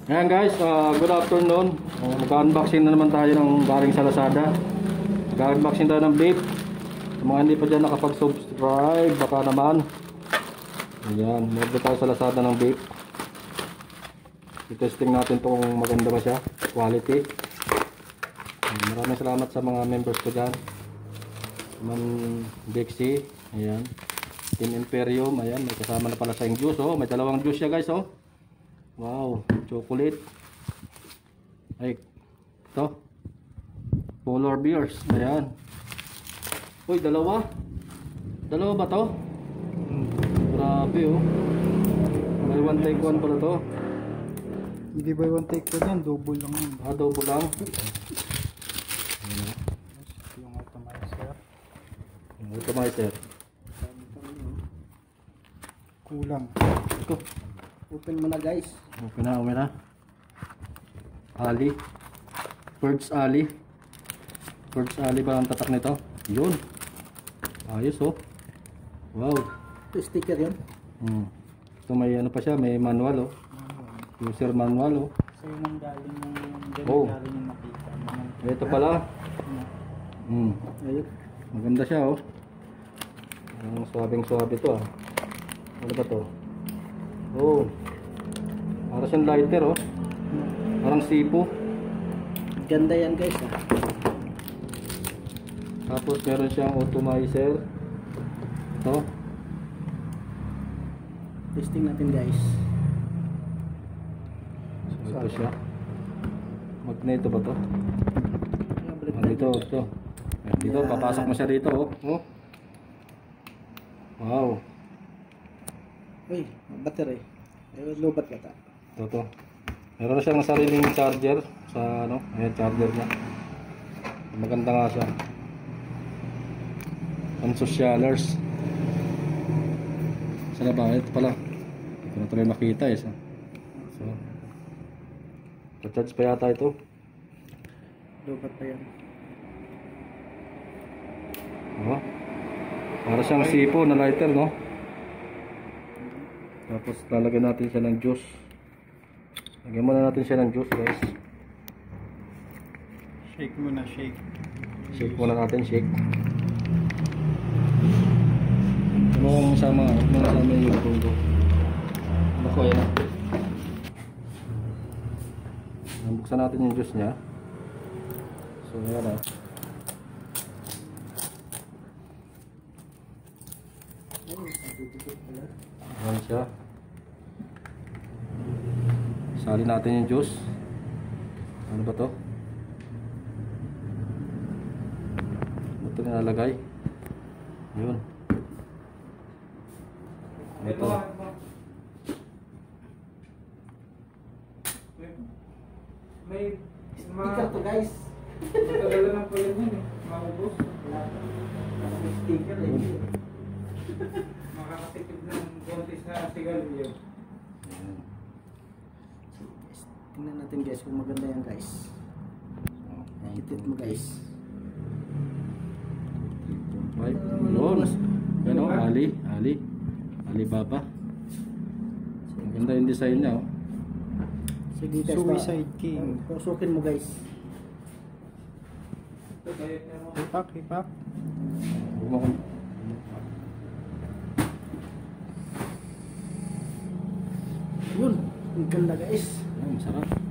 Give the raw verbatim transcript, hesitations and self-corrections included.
Ayan guys, uh, good afternoon. uh, Mag-unboxing na naman tayo ng galing sa Lazada. Mag-unboxing tayo ng vape. Sa mga hindi pa dyan nakapag-subscribe, baka naman. Ayan, mag tayo sa Lazada ng vape. I-testing natin kung maganda ba siya, quality. Ayan, maraming salamat sa mga members ko dyan. Ma'am Dexy, ayan. Team Imperium, ayan, may kasama na pala sa yung juice. Oh, may dalawang juice siya guys. Oh, wow, chocolate. Ay, ito polar bears, ayan. Uy, dalawa dalawa ba to? Grabe oh, may one take one pala to. Hindi ba one take one yan? Double lang yun. Ah, double lang. Yung atomizer. Yung atomizer Kulang. ito. Open mo na guys. Open na, open na. Ali. Bird's Ali. Bird's Ali ba ang tatak nito? Yun. Ayos oh. Wow. Ito sticker yun. Hmm. Ito may ano pa siya, may manual oh. User manual oh. So yun ang galing yung galing Oh. galing yung makita. Ito pala. Hmm. Ayun. Maganda siya oh. Ang swabing swabe to ah. Ano ba to? Oh. Para siyang lighter oh. Parang sipo. Ganda yan guys ah. Tapos meron siyang atomizer. Ito. Testing natin guys. So ito siya. Magneto ba to? Ah, dito, ito. Ayan, dito, papasok mo siya dito oh. Oh. Wow. Uy, battery. Eh, lobat ka ta. Ito to. Meron na siyang sariling charger sa ano, ayan charger niya. Maganda nga siya. Ang socialers. Sana ba? Ito pala. Hindi ko na tuloy makita eh. So, charge pa yata ito. Lobat pa yan. Oh. Para siyang sipo na lighter, no? Tapos lalagyan natin siya ng juice. Lagyan muna natin siya ng juice, guys. Shake mo na, shake. Shake muna natin, shake. Ano kung sama, ano sama yung bungo. Ano ko yan? Buksan natin yung juice niya. So, yan ah. Ayan siya. Sali natin yung juice. Ano ba to? Ano ito nilalagay? Yun. Ito. May sticker to guys. Magdadala na po yun yun eh. Maubos. May sticker eh. Makakatipid ng konti sa sigarilyo. Ayan. Tingnan natin guys kung maganda yan guys. Hitit mo guys. Right. Yun. Ano? Ali. Ali. Alibaba. Maganda yung design niya oh. Sige guys. Suicide King. Pusukin mo guys. Hipak, hipak. Bumakon. Yun. Ang ganda guys. Ay, masarap.